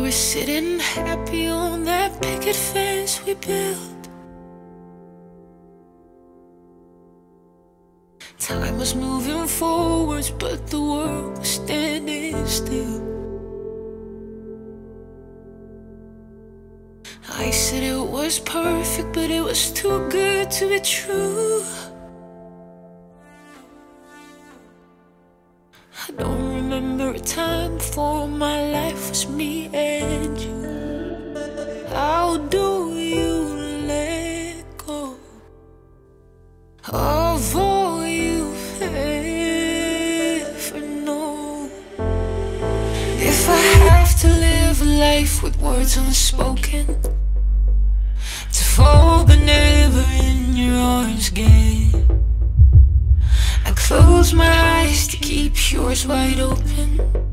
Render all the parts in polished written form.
were sitting happy on that picket fence we built. Time was moving forwards, but the world was standing still. I said it was perfect, but it was too good to be true. I don't remember a time before my life was me and you. How do you let go of all you've ever known? If I have to live a life with words unspoken, to fall but never in your arms again, I close my eyes to keep yours wide open,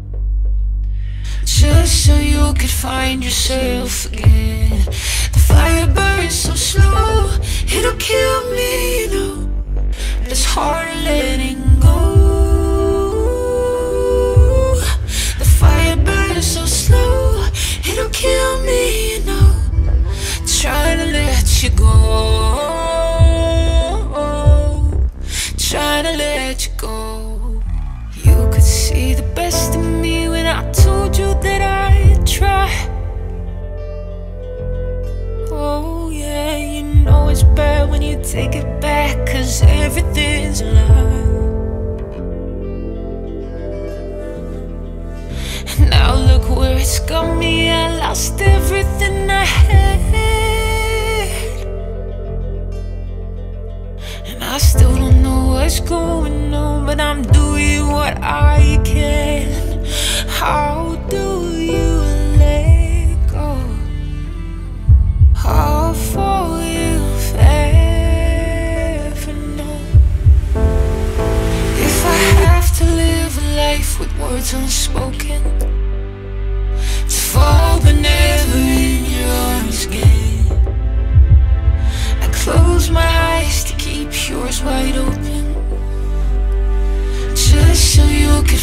just so you could find yourself again. The fire burns so slow, it'll kill me, you know, but it's hard letting go. The fire burns so slow, it'll kill me, you know, trying to let you go, trying to let you go. You could see the best of me when I told you that I'd try. Oh yeah, you know it's bad when you take it back, 'cause everything's a lie. And now look where it's got me, I lost everything I had, and I still don't know what's going on, but I'm doing what I can. How do you let go of all you've ever known? If I have to live a life with words unspoken, to fall but never in your arms again, I close my eyes to keep yours wide open, just so you could